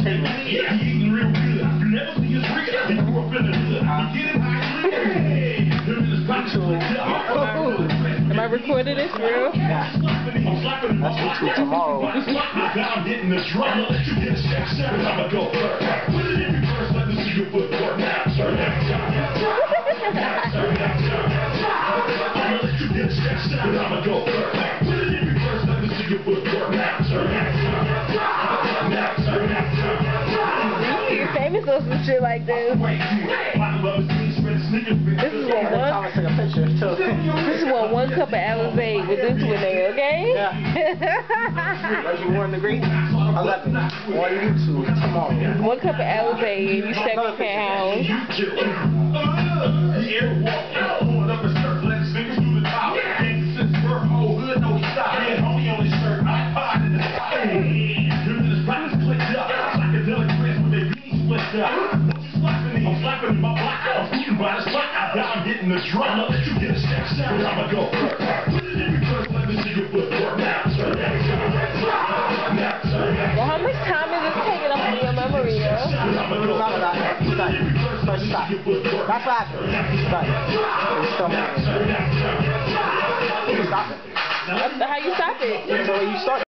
Take me. Yeah, eating real good. You never see us real. You grew up in the hood. You get it how you live. Am I recording this real? Yeah. That's what you tomorrow. I'm hitting the drum. Let you get a step. I'ma go first. Put it in reverse. Let me see your footwork now. Turn that time. I'ma let you get a step. I'ma go first. Put it in reverse. Let me see your footwork now. Turn that time. You're famous for some shit like this. This is what one cup of Alizé with this one there, okay? Yeah. Reggie won DeGrate. 11 on YouTube tomorrow. 1 cup of Alizé and you 7 pounds. I'm hitting the drum. I'll let you get a step. I'ma go first. Put it in reverse. Let me see your footwork now. Well, how much time is this taking up in your memory, yo? That's what happened. Stop it. How you stop it? That's the way you start it.